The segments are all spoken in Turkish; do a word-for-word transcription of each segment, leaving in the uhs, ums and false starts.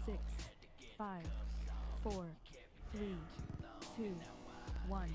six, five, four, three, two, one.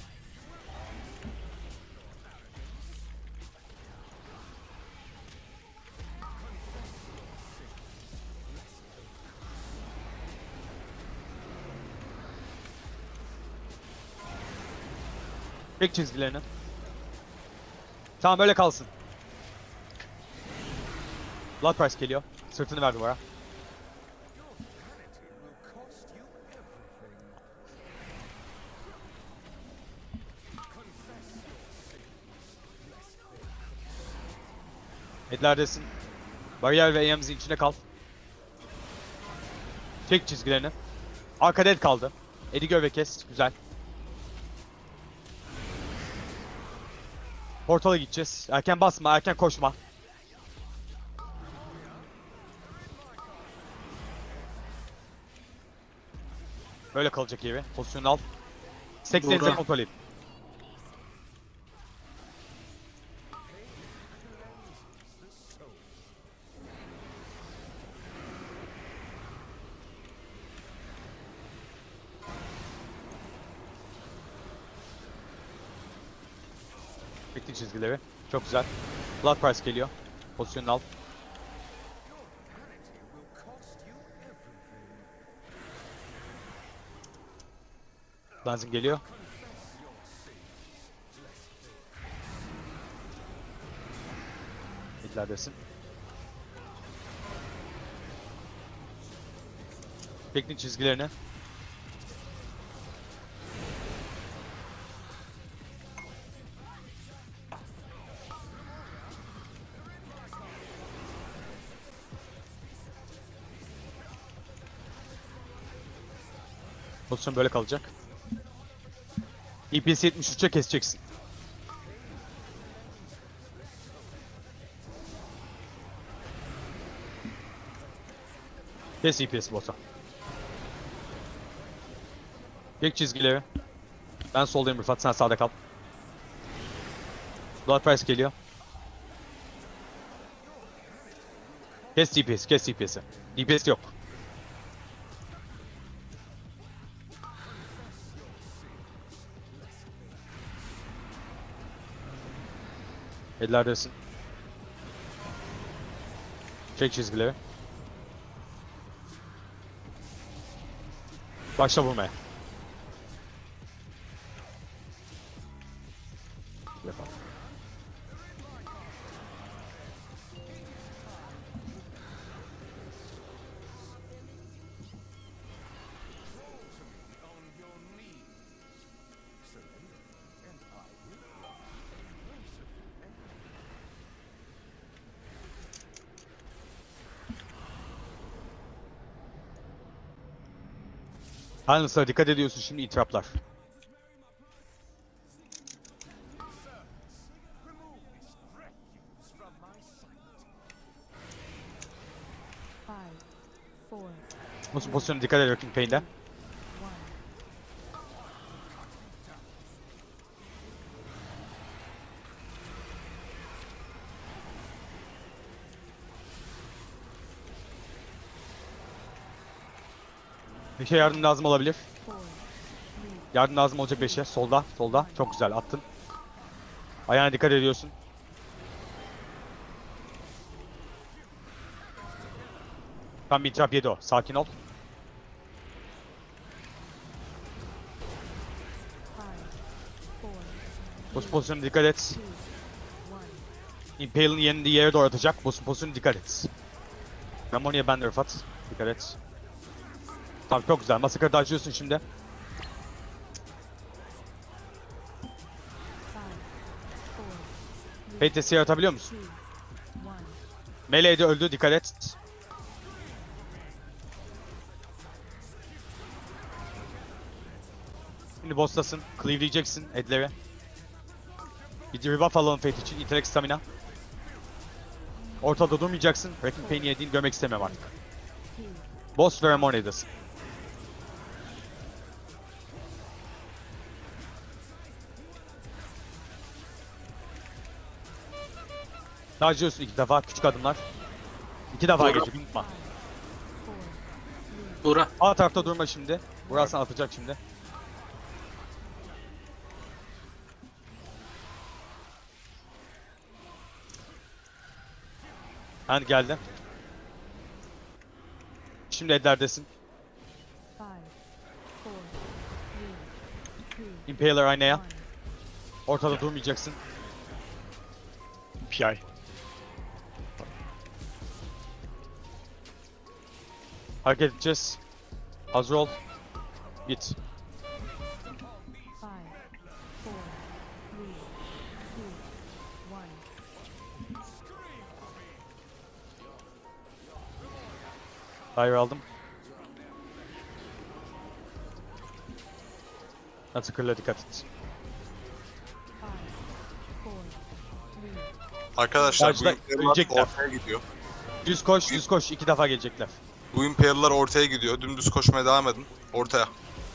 Çek çizgilerini. Tamam öyle kalsın. Blood Price geliyor. Sırtını ver duvara. Edlerdesin. Bariyer ve A M'in içine kal. Çek çizgilerini. Arkada Ed kaldı. Ed'i gör ve kes. Güzel. Portala gideceğiz. Erken basma, erken koşma. Böyle kalacak yeri. Pozisyonu al. sekseninize kontrol edin. Bitti çizgileri. Çok güzel. Blood Price geliyor. Pozisyonunu al. Benzin geliyor. İllerdesin. Teknik çizgilerini. Pozisyon böyle kalacak. E P S yetmiş üçe keseceksin. Kes E P S boss'a. Tek çizgileri. Ben soldayım Rıfat, sen sağda kal. Blood Price geliyor. Kes D P S, kes D P S'i. D P S yok. Ellerdesin. Çek çizgileri. Başla vurmaya. Yapalım. Silence'lara dikkat ediyorsun şimdi, itiraplar. Five, four, Bu pozisyona dikkat et Wrecking Pain'de. one. Bir şey yardım lazım olabilir. Four, three, Yardım lazım olacak beşe. Solda, solda. Çok güzel attın. Ayağına dikkat ediyorsun. Tam bir itiraf yedi o. Sakin ol. five, four, Bu pozisyona dikkat et. two, one. Impale'ın yenildiği yere doğru atacak. Bu pozisyona dikkat et. Memoni'ye ben de Rıfat. Dikkat et. Tamam, çok güzel. Masakarı da açıyorsun şimdi. Five, four, three, Fate T'si yaratabiliyor musun? two, one. Melee'de öldü. Dikkat et. Şimdi boss'tasın. Cleave'leyeceksin Ed'leri. Bir rebuff alalım Fate için. Intellect Stamina. Ortada durmayacaksın. Wrecking Pain'i yediğini görmek istemiyorum artık. Boss ve Ramone'dasın. Dodge'lıyorsun iki defa. Küçük adımlar. İki defa geçiyor. Unutma. Buğra. A tarafta durma şimdi. Burası atacak şimdi. Hand geldi. Şimdi Eder'desin. Five, four, three, two, Impaler aynaya. one. Ortada durmayacaksın. P I. Hareket edeceğiz. Hazır ol. Git. Five, four, three, two, one. Fire aldım. Nasıl kırla dikkat et. Five, four, three, Arkadaşlar bu Karşıda Imperial'lar ölecekler. ortaya gidiyor. Düz koş, düz koş. İki defa gelecekler. Bu Imperial'lar ortaya gidiyor. Dümdüz koşmaya devam edin. Ortaya.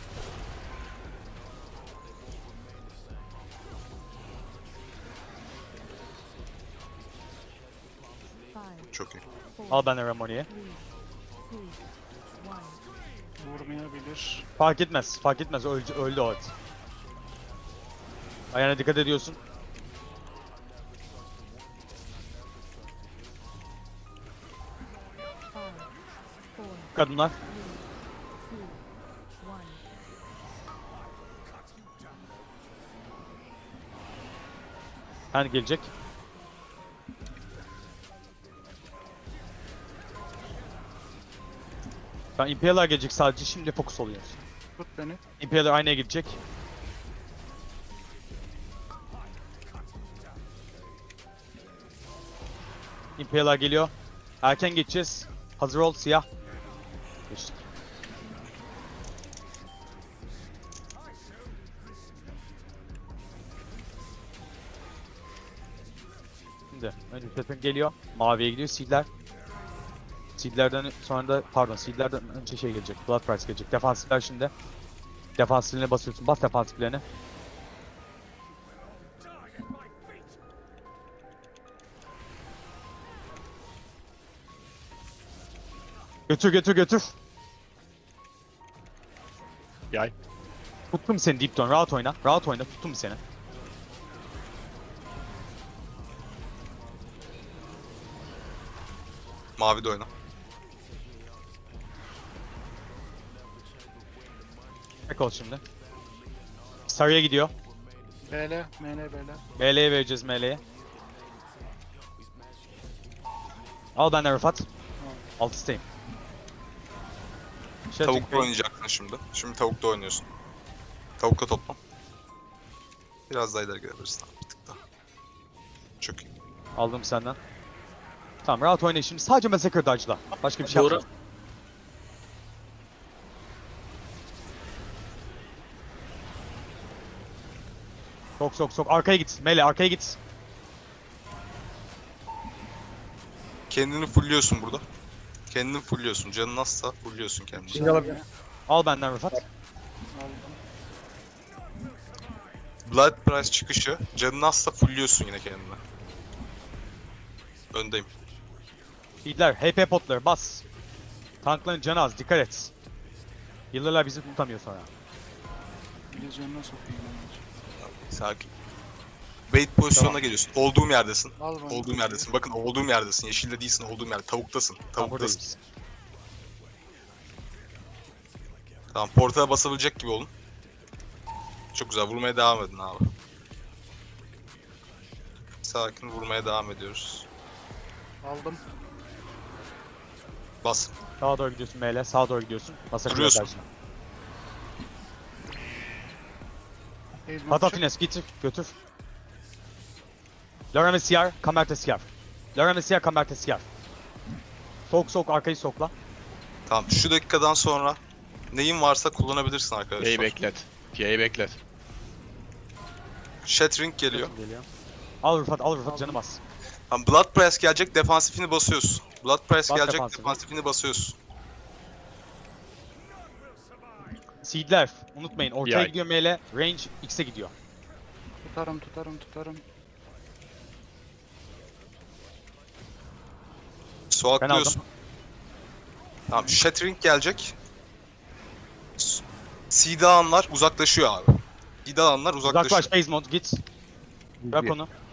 five, Çok iyi. four, Al ben de Ramoni'ye. three, two, one. Vurmayabilir. Fark etmez, fark etmez. Öldü, öldü o at. Ayağına dikkat ediyorsun. Five, four, Kadınlar. three, two, one. Hand gelecek. Ben Imperial'lar gelecek sadece. Şimdi fokus oluyoruz. Tut beni. Imperial'lar aynaya gidecek. Imperial'lar geliyor. Erken geçeceğiz. Hazır ol siyah. Geçtik. Şimdi önce Pepin geliyor. Maviye gidiyor. Seedler. Seedlerden sonra da pardon Seedlerden önce şey gelecek. Blood Price gelecek. Defansifler şimdi. Defansiflerine basıyorsun. Bas defansiflerine. Götür götür götür. Yay. Tuttum seni Deep Tone. Rahat oyna. Rahat oyna. Tuttum seni. Mavi de oyna. Tek ol şimdi. Sarıya gidiyor. B L. M L B L. B L'ye vereceğiz M L'ye. Al benden Rıfat. Alt isteyim. Şey Tavukta oynayacaksın şimdi. Şimdi tavukta oynuyorsun. Tavukta toplam. Biraz daha ileri gidebilirsin abi, bir tık daha. Çok iyi. Aldım senden. Tamam rahat oyna şimdi. Sadece Massacre dodge'la. Başka bir şey Doğru. yapma. Sok sok sok. Arkaya git. Mele arkaya git. Kendini fullliyorsun burada. Kendini fullliyorsun. Canın azsa fullliyorsun kendini. Şimdi alabilirim. Al benden Rıfat. Aldım. Blood Price çıkışı. Canın azsa fullliyorsun yine kendini. Öndeyim. Healer, H P potları bas. Tankların canı az. Dikkat et. Healer'lar bizi tutamıyor sonra. Vizyonuna sokayım ben. Sakin. Bait pozisyonuna Tamam. geliyorsun. Olduğum yerdesin. Al bana. Olduğum yerdesin. Bakın olduğum yerdesin. Yeşilde değilsin. Olduğum yerde. Tavuktasın. Tamam Tavuktasın. buradayız. Tamam. Portaya basabilecek gibi olun. Çok güzel. Vurmaya devam edin abi. Sakin vurmaya devam ediyoruz. Aldım. Bas. Sağa doğru gidiyorsun Mele. Sağa doğru gidiyorsun. Massacre'ya Duruyorsun. karşına. Ezma Hata atacak. Fines getir. Götür. Laura Messiar. Kamerte Siyar. Laura Messiar. Kamerte Siyar. Sok sok arkayı sokla. Tamam. Şu dakikadan sonra neyin varsa kullanabilirsin Y'yi arkadaşlar. beklet. Y'yi beklet. Shattering geliyor. Geliyor. Al Rıfat al Rıfat Aldım. canım az. Tamam. Blood Press gelecek. Defansifini basıyorsun. Blood Press Bas gelecek. defansifini. Defansifini basıyorsun. Seedler. Unutmayın. Ortaya Yay. gidiyor Mele. Range X'e gidiyor. Tutarım tutarım tutarım. Su Ben atlıyorsun. Tamam. Shattering gelecek. Seed alanlar uzaklaşıyor abi. Seed alanlar uzaklaşıyor. Uzaklaş Basemont git. Bırak Bir. onu.